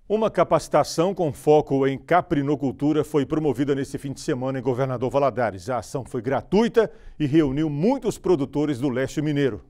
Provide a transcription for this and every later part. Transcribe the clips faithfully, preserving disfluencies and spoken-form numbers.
Uma capacitação com foco em caprinocultura foi promovida nesse fim de semana em Governador Valadares. A ação foi gratuita e reuniu muitos produtores do leste mineiro.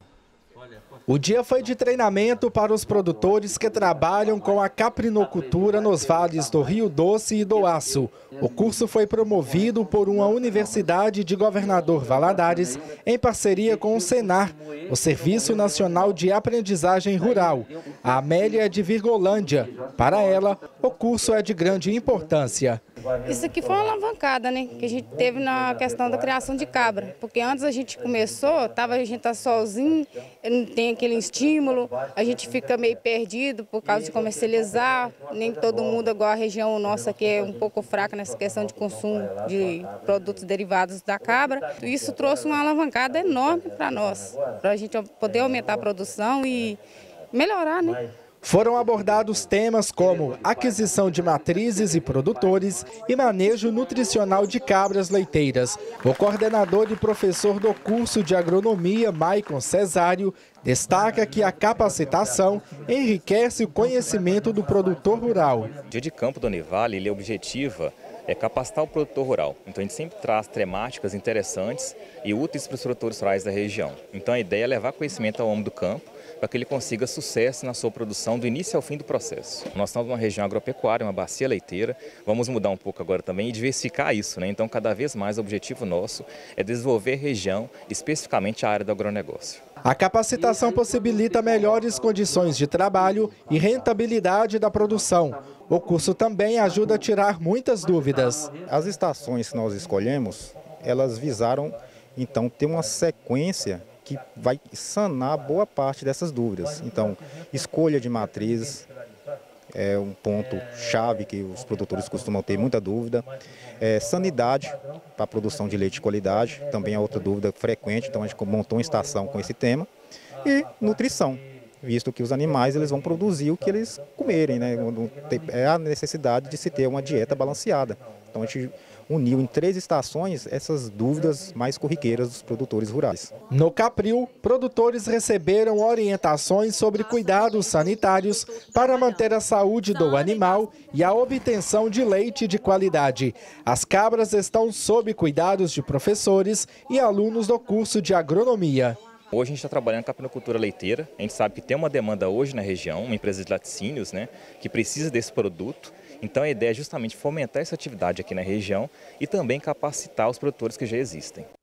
O dia foi de treinamento para os produtores que trabalham com a caprinocultura nos vales do Rio Doce e do Aço. O curso foi promovido por uma universidade de Governador Valadares em parceria com o Senar, o Serviço Nacional de Aprendizagem Rural. A Amélia é de Virgolândia. Para ela, o curso é de grande importância. Isso aqui foi uma alavancada, né, que a gente teve na questão da criação de cabra, porque antes a gente começou, tava, a gente tá sozinho, não tem aquele estímulo, a gente fica meio perdido por causa de comercializar, nem todo mundo, igual a região nossa que é um pouco fraca nessa questão de consumo de produtos derivados da cabra. Isso trouxe uma alavancada enorme para nós, para a gente poder aumentar a produção e melhorar, né? Foram abordados temas como aquisição de matrizes e produtores e manejo nutricional de cabras leiteiras. O coordenador e professor do curso de agronomia, Maicon Cesário, destaca que a capacitação enriquece o conhecimento do produtor rural. O Dia de Campo da Univale, ele objetiva é capacitar o produtor rural. Então a gente sempre traz temáticas interessantes e úteis para os produtores rurais da região. Então a ideia é levar conhecimento ao homem do campo, para que ele consiga sucesso na sua produção do início ao fim do processo. Nós estamos numa região agropecuária, uma bacia leiteira, vamos mudar um pouco agora também e diversificar isso, né? Então cada vez mais o objetivo nosso é desenvolver a região, especificamente a área do agronegócio. A capacitação possibilita melhores condições de trabalho e rentabilidade da produção. O curso também ajuda a tirar muitas dúvidas. As estações que nós escolhemos, elas visaram então ter uma sequência que vai sanar boa parte dessas dúvidas. Então, escolha de matrizes é um ponto chave que os produtores costumam ter muita dúvida. É, sanidade para a produção de leite de qualidade, também é outra dúvida frequente, então a gente montou uma estação com esse tema. E nutrição, visto que os animais eles vão produzir o que eles comerem, né? É a necessidade de se ter uma dieta balanceada. Então a gente uniu em três estações essas dúvidas mais corriqueiras dos produtores rurais. No Capril, produtores receberam orientações sobre cuidados sanitários para manter a saúde do animal e a obtenção de leite de qualidade. As cabras estão sob cuidados de professores e alunos do curso de agronomia. Hoje a gente está trabalhando com a caprinocultura leiteira, a gente sabe que tem uma demanda hoje na região, uma empresa de laticínios, né, que precisa desse produto. Então a ideia é justamente fomentar essa atividade aqui na região e também capacitar os produtores que já existem.